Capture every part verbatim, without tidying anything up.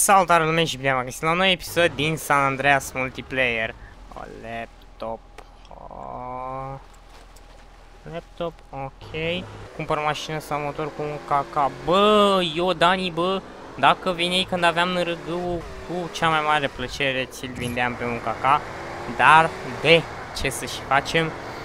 Salutare lume și bine am găsit la un nou episod din San Andreas Multiplayer. O laptop. O... Laptop, ok. Cumpăr mașină sau motor cu un caca. Bă, eu, Dani, bă, dacă veneai când aveam N R G-ul, cu cea mai mare plăcere ți-l vindeam pe un caca. Dar, de ce să și facem?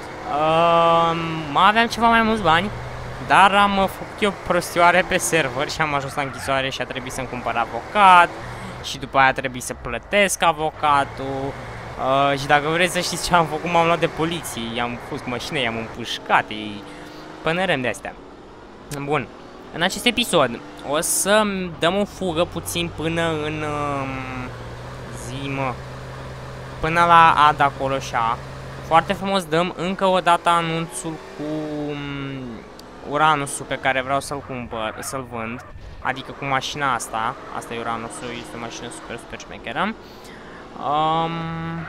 Uh, mai aveam ceva mai mulți bani, dar am făcut eu prostioare pe server și am ajuns la închisoare și a trebuit să-mi cumpăr avocat. Și după aia a trebuit să plătesc avocatul. Uh, și dacă vreți să știți ce am făcut, m-am luat de poliție. I-am pus cu mașină, i-am împușcat. Pânărăm de astea. Bun. În acest episod o să dăm o fugă puțin până în uh, zi, mă. Până la Ad acolo așa. Foarte frumos dăm încă o dată anunțul cu um, Uranusul pe care vreau să-l cumpăr, să-l vând. Adică cu mașina asta. Asta e Uranusul, este o mașină super, super șmecheră. Um,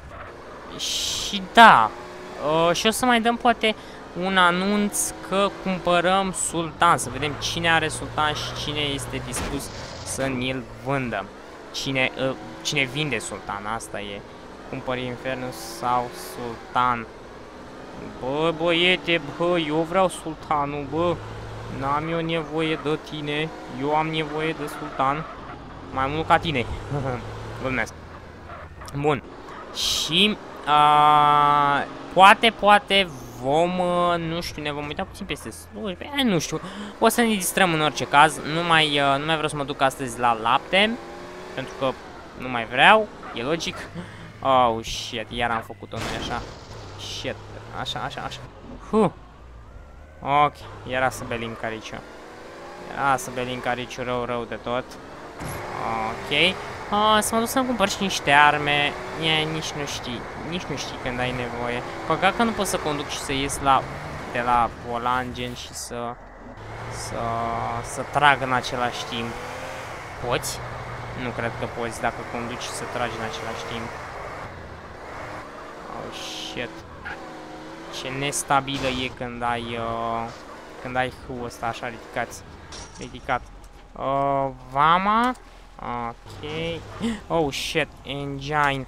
și da. Uh, și o să mai dăm poate un anunț că cumpărăm Sultan. Să vedem cine are Sultan și cine este dispus să ni-l vândă. Cine, uh, cine vinde Sultan, asta e. Cumpări Infernul sau Sultan. Bă, băiete, bă, eu vreau Sultanul, bă. N-am eu nevoie de tine. Eu am nevoie de Sultan. Mai mult ca tine. Glumesc. Bun. Și a, poate, poate vom, nu știu, ne vom uita puțin peste slujbe, nu știu. O să ne distrăm în orice caz. Nu mai, nu mai vreau să mă duc astăzi la lapte, pentru că nu mai vreau, e logic. Oh, shit, iar am făcut-o noi așa. Shit, așa, așa, așa. Huh. Ok, era să belim cariciu. Era să belim cariciu rău, rău de tot. Ok. Uh, să mă duc să-mi cumpăr și niște arme. Nie, nici nu știi, nici nu știi când ai nevoie. Păcat că nu pot să conduc și să ies la, de la volan, gen, și să, să, să trag în același timp. Poți? Nu cred că poți dacă conduci și să tragi în același timp. Oh, shit. Ce nestabilă e când ai, uh, când ai H-ul ăsta așa ridicat. Ridicat. Uh, Vama. Ok. Oh, shit. Engine.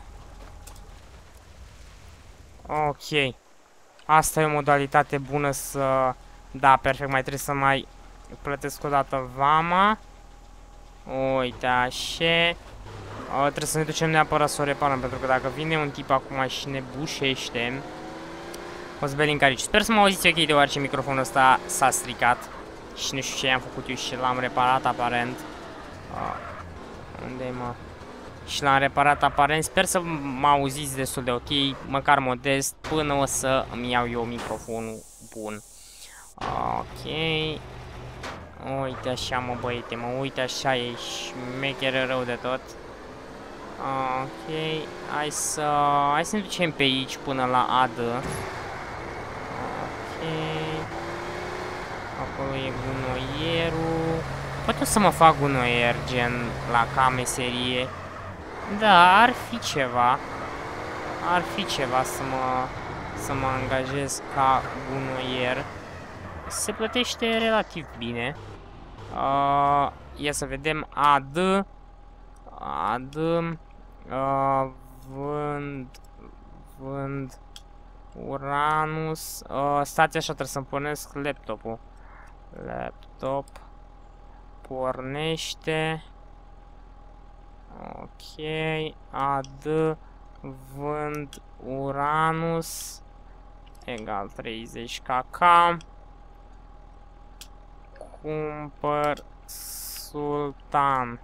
Ok. Asta e o modalitate bună să... Da, perfect. Mai trebuie să mai plătesc o dată Vama. Uite, așa. Uh, trebuie să ne ducem neapărat să o reparăm, pentru că dacă vine un tip acum și ne bușește, o să belim carici. Sper să mă auziți ok, deoarece microfonul ăsta s-a stricat și nu știu ce i-am făcut eu și l-am reparat aparent. Uh, Unde-i, mă? Și l-am reparat aparent. Sper să mă auziți destul de ok, măcar modest, până o să îmi iau eu microfonul bun. Ok. Uite așa, mă, băiete, mă, uite așa, e șmecheră rău de tot. Ok, hai să, hai să ne ducem pe aici până la Ad. Ok. Acolo e gunoierul. Poate o să mă fac gunoier, gen, la ca meserie. Da, ar fi ceva. Ar fi ceva să mă, să mă angajez ca gunoier. Se plătește relativ bine. Uh, ia să vedem. Ad. Ad. Uh, vând. Vând. Uranus. Uh, stați așa, trebuie să-mi pornesc laptopul. Laptop. Pornește. Ok. Ad. Vând. Uranus. Egal treizeci kk. Cumpăr Sultan.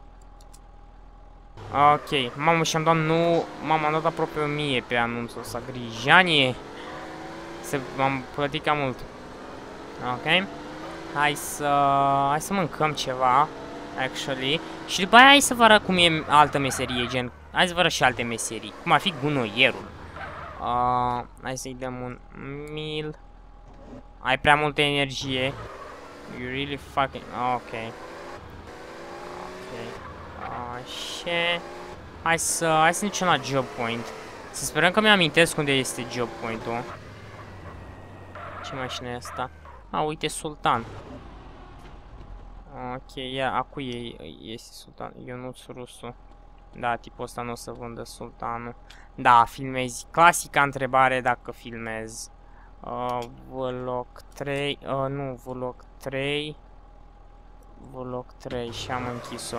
Ok, mamă, și-am dat nu... M-am dat aproape o mie pe anunțul ăsta. Grijanie. M-am plătit cam mult. Ok. Hai să... Hai să mâncăm ceva. Actually. Și după aia hai să vă arăt cum e altă meserie, gen... Hai să vă arăt și alte meserii. Cum ar fi gunoierul. Uh, hai să-i dăm un mil. Ai prea multă energie. You really fucking... Ok. Ok. Așa. Hai să... Hai să ne ducem la job point. Să sperăm că mi-amintesc unde este job point-ul. Ce mașină e asta? A, uite, Sultan. Ok, ia, acu e, este sultan, Ionuț Rusu. Da, tipul ăsta nu o să vândă sultanul. Da, filmezi. Clasica întrebare dacă filmez. Uh, vlog trei, uh, nu, vlog trei. Vlog trei și am închis-o.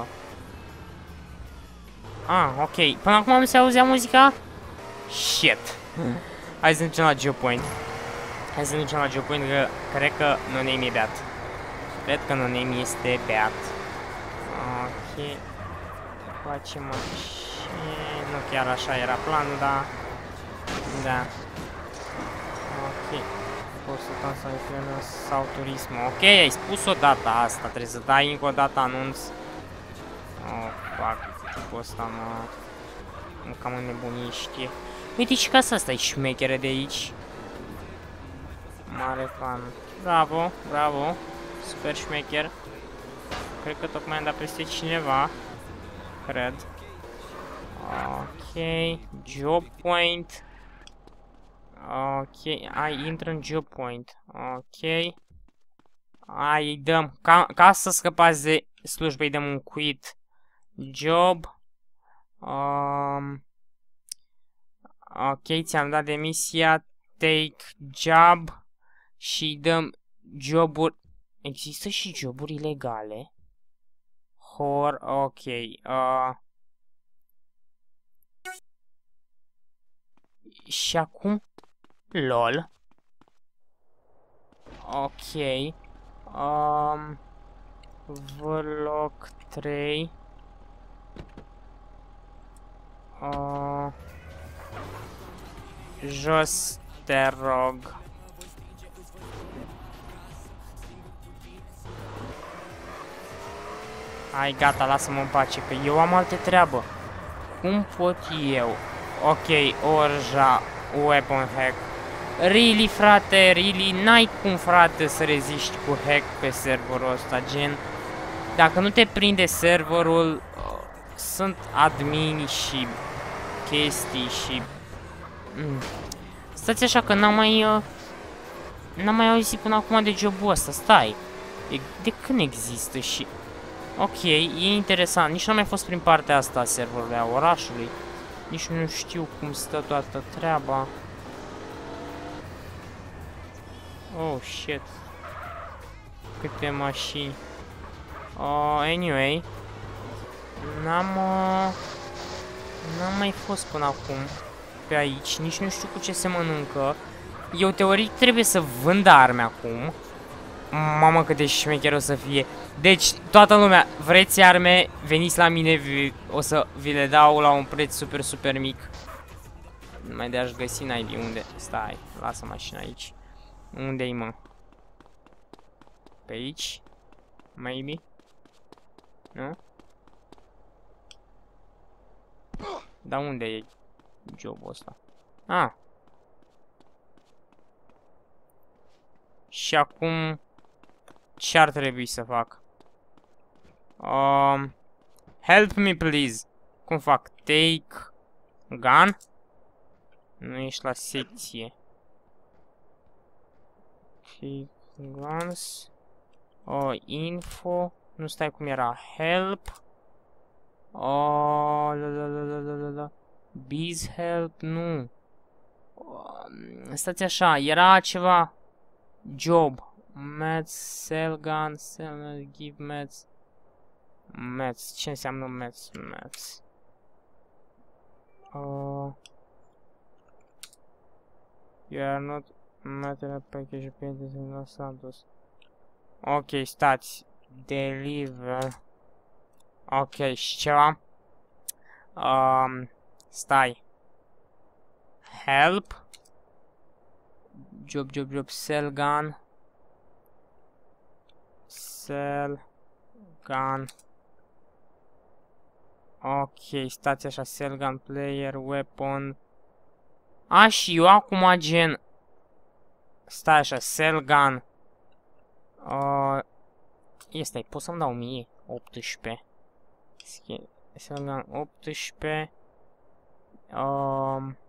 Ah, ok. Până acum nu se auzea muzica? Shit. Hai să ne ducem la Geopoint. Hai să ne ducem la Geopoint, că cred că no-name e beat. Cred că no-name este beat. Ok. Facem și... Nu chiar așa era planul, dar... Da. Ok. Sultan sau turism. Ok, ai spus-o data asta. Trebuie să dai încă o dată anunț. Oh, fuck. Tipul ăsta mă... Mă cam înnebuniște. Uite și casa asta e șmecheră de aici. Mare fan. Bravo, bravo. Super șmecher. Cred că tocmai am dat peste cineva. Cred. Ok. Job point. Ok. Ai, intră în job point. Ok. Ai, îi dăm. Ca, ca să scăpați de slujbă, îi dăm un quit. Job. Um, ok, ți-am dat demisia. Take job. Și îi dăm joburi. Există și joburi ilegale? Hor, ok. Uh, și acum? LOL. Ok. Um, vlog trei. Uh, jos, te rog. Hai, gata, lasă-mă în pace, că eu am alte treabă. Cum pot eu? Ok, Orja, weapon hack. Really, frate, really, n-ai cum, frate, să reziști cu hack pe serverul ăsta, gen. Dacă nu te prinde serverul, uh, sunt admini și chestii și... Mm. Stați așa că n-am mai... Uh, n-am mai auzit până acum de jobul ăsta, stai. De, de când există și... Ok, e interesant, nici n-am mai fost prin partea asta a serverului, a orașului. Nici nu știu cum stă toată treaba. Oh, shit. Câte mașini. Uh, anyway. N-am... Uh, n-am mai fost până acum pe aici. Nici nu știu cu ce se mănâncă. Eu teoretic trebuie să vând arme acum. Mamă, cât de șmecher o să fie. Deci, toată lumea, vreți arme, veniți la mine, vi, o să vi le dau la un preț super, super mic. Mai de aș găsi naibii unde. Stai, lasă mașina aici. Unde-i, mă? Pe aici? Maybe? Nu? Dar unde e jobul ăsta? Ah. Și acum... Ce ar trebui să fac? Um, help me, please. Cum fac? Take gun? Nu ești la secție. Take guns. Oh, info. Nu stai cum era. Help. Oh, la la la la la la la. Biz help. Nu. Um, stați așa. Era ceva. Job. Mets, sell gun, sell, give mets. Mets, ce înseamnă mets? Mets. Uh, you are not material package painted in Los Santos. Ok, stați. Deliver. Ok, și ceva? Um, stai. Help. Job, job, job, sell gun. Sell gun. Ok, stați așa, sell gun, player, weapon. A, și eu acum gen... Stai așa, sell gun. Uh, este, pot să-mi dau mie? optsprezece. Sell gun, optsprezece. Um,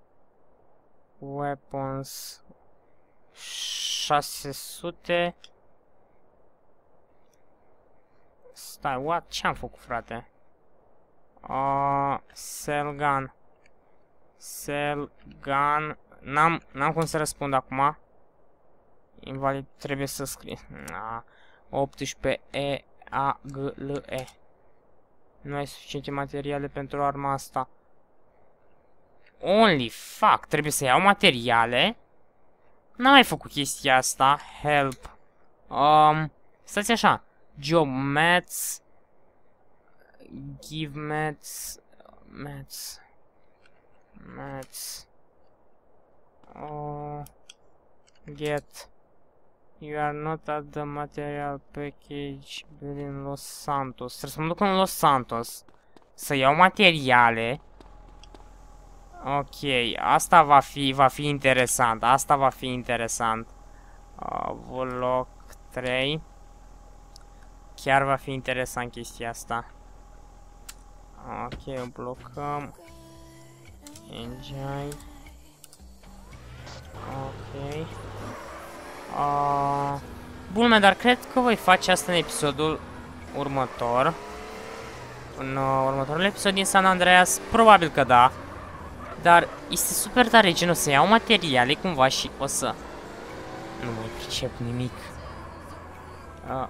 weapons. șase sute. Stai, what? Ce-am făcut, frate? Uh, sell gun. Sell gun. N-am, n-am cum să răspund acum. Invalid, trebuie să scrie. Na, optsprezece E A G L E. Nu ai suficiente materiale pentru arma asta. Only fuck, trebuie să iau materiale? N-am mai făcut chestia asta. Help. Um, stați așa. Job maths. Give maths. Maths. Maths. Oh. Get. You are not at the material package in Los Santos. Trebuie să mă duc în Los Santos. Să iau materiale. Ok, asta va fi, va fi interesant. Asta va fi interesant. Uh, vlog trei. Chiar va fi interesant chestia asta. Ok, o blocăm. Enjoy. Ok. Uh, bun, dar cred că voi face asta în episodul următor. În uh, următorul episod din San Andreas, probabil că da. Dar este super tare genul să iau materiale cumva și o să... Nu mai pricep nimic. Uh.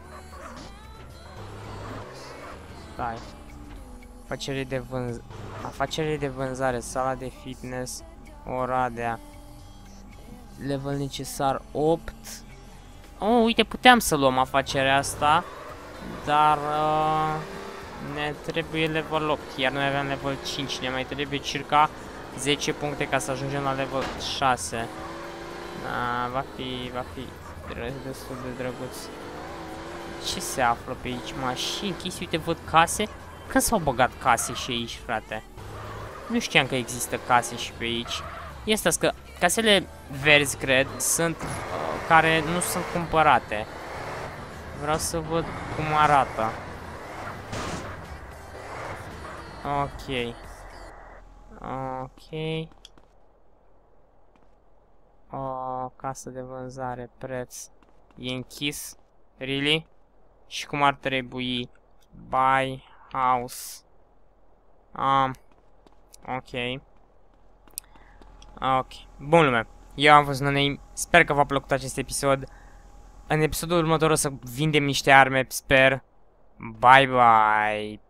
Stai. Afacere de vânz... Afacere de vânzare, sala de fitness, Oradea. Level necesar opt. Oh, uite, puteam să luăm afacerea asta. Dar... Uh, ne trebuie level opt. Iar noi aveam level cinci. Ne mai trebuie circa zece puncte ca să ajungem la level șase. Da, va fi, va fi destul de drăguț. Ce se află pe aici? Mașini, chestii, uite, văd case. Când s-au băgat case și aici, frate? Nu știam că există case și pe aici. Este că casele verzi, cred, sunt uh, care nu sunt cumpărate. Vreau să văd cum arată. Ok. Ok. O, casă de vânzare, preț. E închis? Really? Și cum ar trebui? Buy house. Um, ok. Ok. Bun, lume. Eu am fost NoName. Sper că v-a plăcut acest episod. În episodul următor o să vindem niște arme, sper. Bye bye.